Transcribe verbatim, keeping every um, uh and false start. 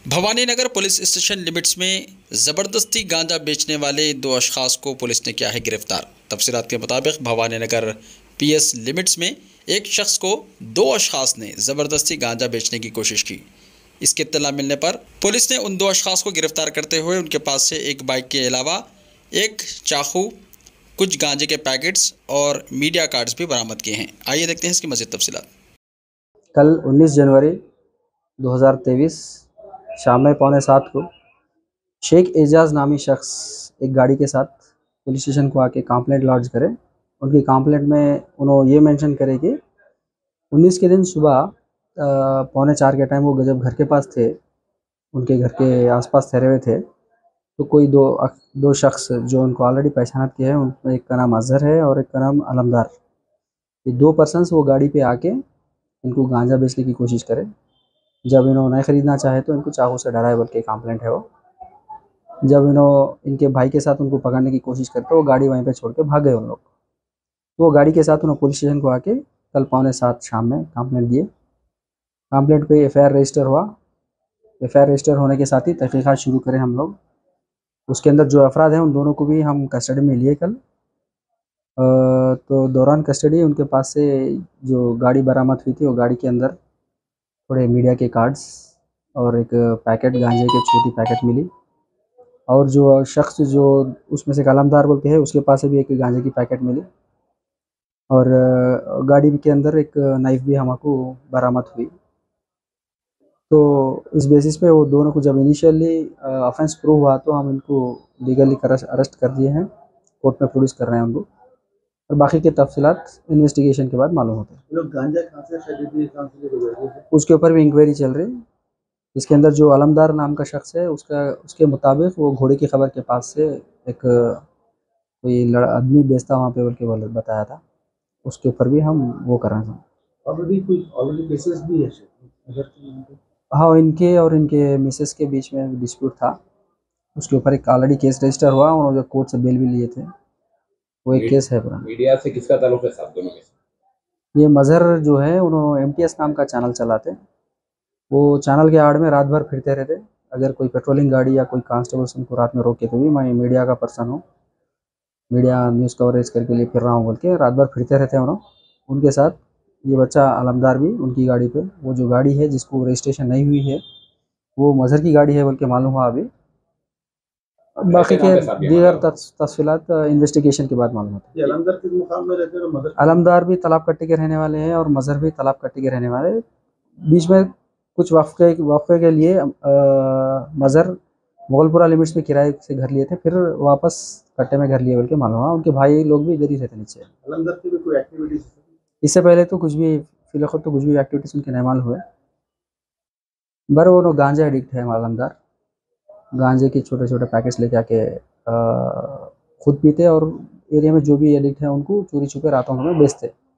Bhavani Nagar police station limits में ज़बरदस्ती गांजा बेचने वाले दो अशखास को पुलिस ने किया है गिरफ्तार। तफसीलात के मुताबिक भवानी नगर पीएस लिमिट्स में एक शख्स को दो अशखास ने ज़बरदस्ती गांजा बेचने की कोशिश की। इसकी इत्तला मिलने पर पुलिस ने उन दो अशखास को गिरफ्तार करते हुए उनके पास से एक बाइक के अलावा एक चाकू, कुछ गांजे के पैकेट्स और मीडिया कार्ड्स भी बरामद किए हैं। आइए देखते हैं इसकी मज़ीद तफसीलात। कल उन्नीस जनवरी दो हज़ार तेईस शाम में पौने सात को शेख एजाज नामी शख्स एक गाड़ी के साथ पुलिस स्टेशन को आके कंप्लेंट लॉन्च करे। उनकी कंप्लेंट में उन्होंने ये मेंशन करे कि उन्नीस के दिन सुबह पौने चार के टाइम वो जब घर के पास थे, उनके घर के आसपास ठहरे हुए थे, तो कोई दो दो शख्स जो उनको ऑलरेडी पहचानत किए हैं, उनमें एक का नाम अजहर है और एक का नाम अलमदार। ये दो पर्सन्स वो गाड़ी पे आके इनको गांजा बेचने की कोशिश करे। जब इन्होंने नहीं ख़रीदना चाहे तो इनको चाकू से डराए बोल के कंप्लेंट है वो। जब इन्होंने इनके भाई के साथ उनको पकड़ने की कोशिश करते वो गाड़ी वहीं पे छोड़ के भाग गए उन लोग। तो वो गाड़ी के साथ उन्होंने पुलिस स्टेशन को आके कल पौने सात शाम में कंप्लेंट दिए। कंप्लेंट पे एफ आई आर रजिस्टर हुआ। एफ आई आर रजिस्टर होने के साथ ही तहकीक़ात शुरू करें हम लोग। उसके अंदर जो अफराद हैं उन दोनों को भी हम कस्टडी में लिए कल। तो दौरान कस्टडी उनके पास से जो गाड़ी बरामद हुई थी, वो गाड़ी के अंदर थोड़े मीडिया के कार्ड्स और एक पैकेट गांजे के छोटी पैकेट मिली। और जो शख्स जो उसमें से कलमदार बोल के है, उसके पास से भी एक गांजे की पैकेट मिली। और गाड़ी के अंदर एक नाइफ भी हमको बरामद हुई। तो इस बेसिस पे वो दोनों को जब इनिशियली ऑफेंस प्रूव हुआ तो हम इनको लीगली अरेस्ट कर दिए हैं, कोर्ट में प्रोड्यूस कर रहे हैं उनको। और बाकी के तफसीलात इन्वेस्टिगेशन के बाद मालूम होते हैं। लोग गांजा कहाँ से खरीदे, कहाँ से, उसके ऊपर भी इंक्वायरी चल रही है। इसके अंदर जो अलमदार नाम का शख्स है, उसका उसके मुताबिक वो घोड़े की खबर के पास से एक कोई लड़ आदमी बेचता वहाँ पे बोल के बोल बताया था। उसके ऊपर भी हम वो कर रहे हैं। ऑलरेडी कोई ऑलरेडी केसेस भी है अगर? हाँ, इनके और इनके मिसेस के बीच में डिस्प्यूट था। उसके ऊपर एक ऑलरेडी केस रजिस्टर हुआ। उन्होंने जो कोर्ट से बेल भी लिए थे, वो एक केस है पुराना। मीडिया से किसका ताल्लुक है साहब दोनों में से? ये मजहर जो है, उन्होंने एम टी एस नाम का चैनल चलाते। वो चैनल के आड़ में रात भर फिरते रहते। अगर कोई पेट्रोलिंग गाड़ी या कोई कांस्टेबल्स उनको रात में रोके तो भी मैं मीडिया का पर्सन हूँ, मीडिया न्यूज़ कवरेज करके लिए फिर रहा हूँ बोल के रात भर फिरते रहते हैं उन्होंने। उनके साथ ये बच्चा अलमदार भी उनकी गाड़ी पे, वो जो गाड़ी है जिसको रजिस्ट्रेशन नहीं हुई है वो मजहर की गाड़ी है बोल के मालूम हुआ अभी। बाकी के दीगर तफसीलात इन्वेस्टिगेशन के बाद मालूम होता है। अलमदार किस मुकाम में रहते हैं? अलमदार भी तालाब कट्टी के रहने वाले हैं और मजहर भी तालाब कट्टी के रहने वाले। बीच में कुछ वक्फे वक्फे के लिए मजहर मुगलपुरा लिमिट्स में किराए से घर लिए थे, फिर वापस कट्टे में घर लिए बोल के मालूम हुआ। उनके भाई लोग भी इधर ही रहते नीचे। अलमदार की भी कोई एक्टिविटीज? इससे पहले तो कुछ भी फिलहाल तो कुछ भी एक्टिविटीज उनके नहीं मालूम हुए। बर वो गांजा एडिक्ट है अलमदार। गांजे के छोटे छोटे पैकेट्स लेके आके खुद पीते और एरिया में जो भी एडिक्ट है उनको चोरी छुपे रातों में बेचते।